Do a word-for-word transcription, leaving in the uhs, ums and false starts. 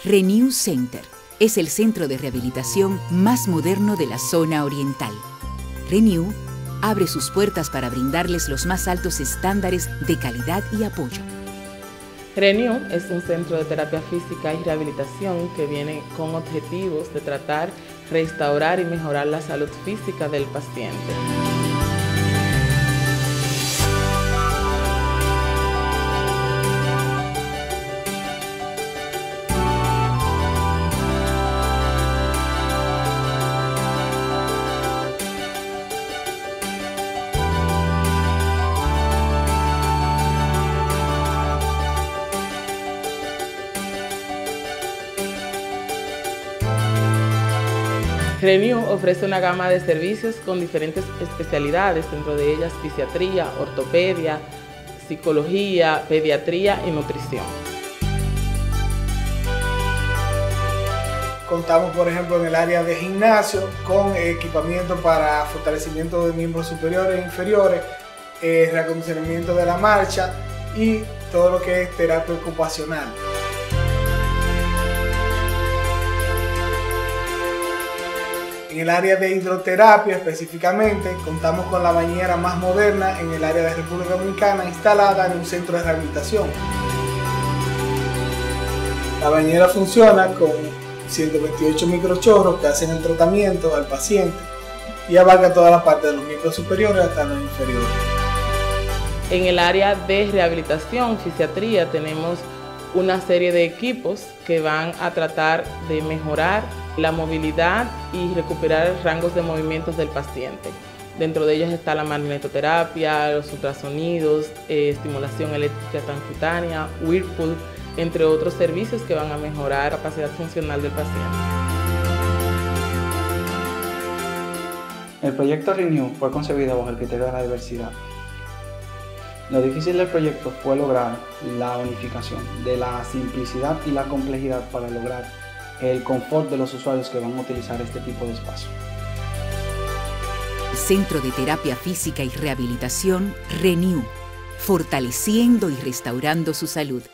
Renew Center es el centro de rehabilitación más moderno de la zona oriental. Renew abre sus puertas para brindarles los más altos estándares de calidad y apoyo. Renew es un centro de terapia física y rehabilitación que viene con objetivos de tratar, restaurar y mejorar la salud física del paciente. Renew ofrece una gama de servicios con diferentes especialidades, dentro de ellas fisiatría, ortopedia, psicología, pediatría y nutrición. Contamos, por ejemplo, en el área de gimnasio con equipamiento para fortalecimiento de miembros superiores e inferiores, eh, reacondicionamiento de la marcha y todo lo que es terapia ocupacional. En el área de hidroterapia específicamente, contamos con la bañera más moderna en el área de República Dominicana, instalada en un centro de rehabilitación. La bañera funciona con ciento veintiocho microchorros que hacen el tratamiento al paciente y abarca toda la parte de los miembros superiores hasta los inferiores. En el área de rehabilitación, fisiatría, tenemos una serie de equipos que van a tratar de mejorar la movilidad y recuperar rangos de movimientos del paciente. Dentro de ellos está la magnetoterapia, los ultrasonidos, eh, estimulación eléctrica transcutánea, Whirlpool, entre otros servicios que van a mejorar la capacidad funcional del paciente. El proyecto Renew fue concebido bajo el criterio de la diversidad. Lo difícil del proyecto fue lograr la unificación de la simplicidad y la complejidad para lograr el confort de los usuarios que van a utilizar este tipo de espacio. Centro de Terapia Física y Rehabilitación Renew, fortaleciendo y restaurando su salud.